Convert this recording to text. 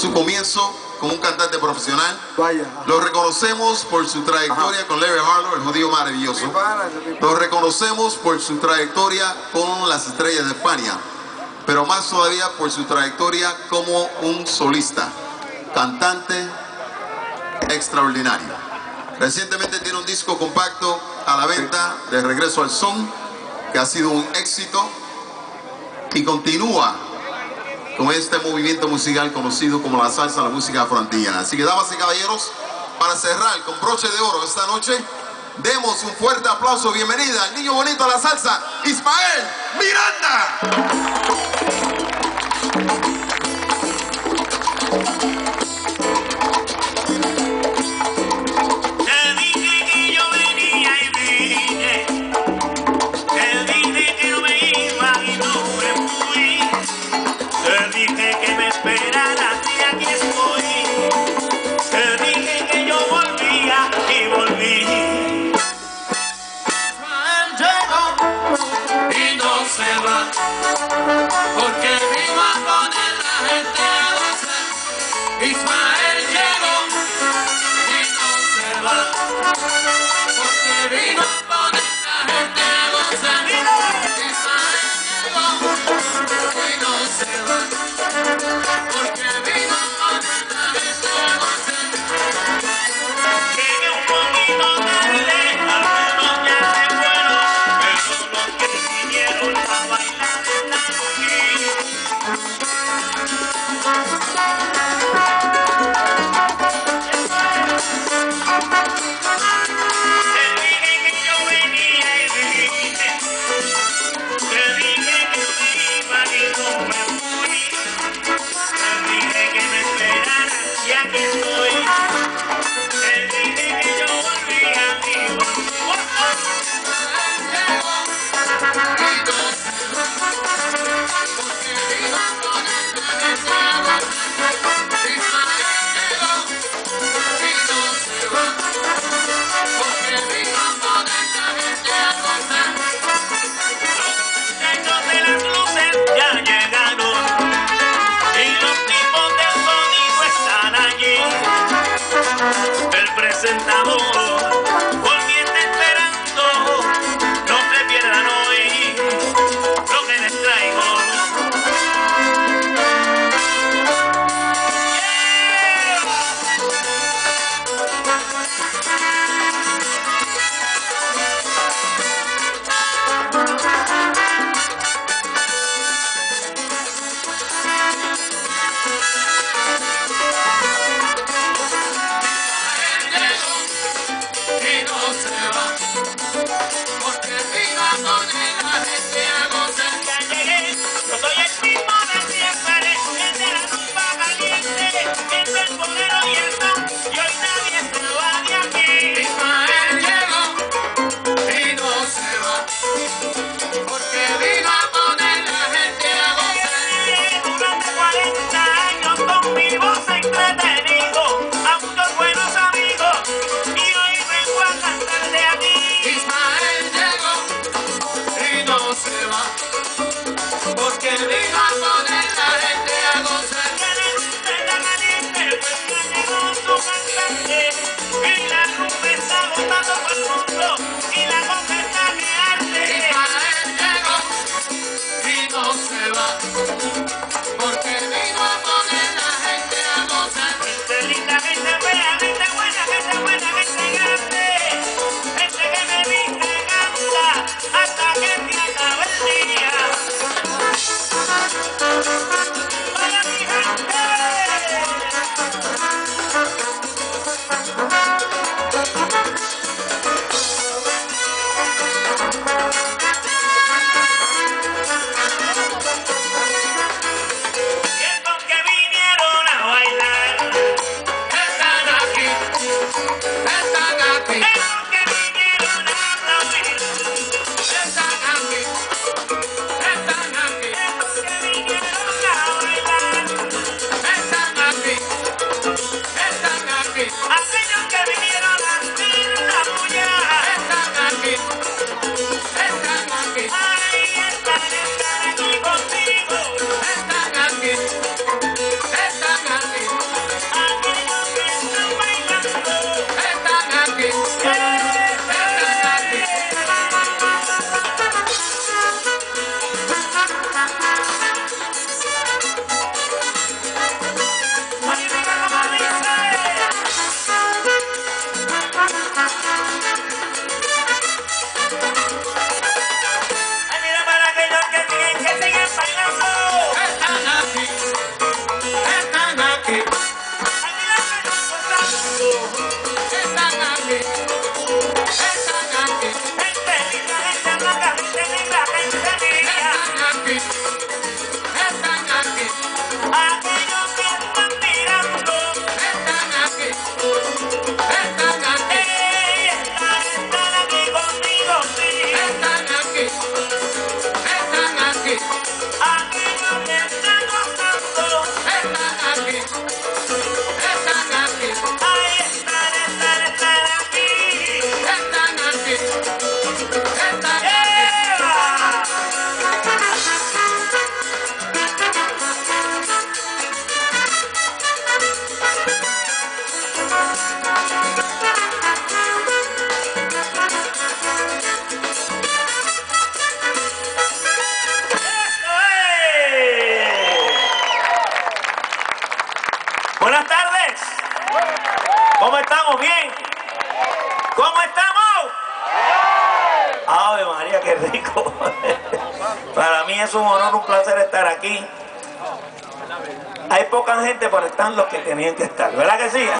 su comienzo como un cantante profesional. Vaya. Lo reconocemos por su trayectoria con Larry Harlow, el judío maravilloso. Lo reconocemos por su trayectoria con las Estrellas de España, pero más todavía por su trayectoria como un solista, cantante extraordinario. Recientemente tiene un disco compacto a la venta, de Regreso al Son, que ha sido un éxito y continúa con este movimiento musical conocido como la salsa, la música afroantillana. Así que, damas y caballeros, para cerrar con broche de oro esta noche, demos un fuerte aplauso, bienvenida al niño bonito a la salsa, Ismael Miranda. Porque vino a poner la gente a gozar. Ismael llegó y no se va. Porque vino a poner la gente a gozar. Ismael llegó y no se va. Porque vino a poner la gente a gozar. Llegué un poquito tarde, algunos ya se fueron, pero los que vinieron a bailar. Te dije que me iba y no me fui. Te dije ¿Cómo estamos? ¡Ave María, qué rico! Para mí es un honor, un placer estar aquí. Hay poca gente, pero están los que tenían que estar, ¿verdad que sí?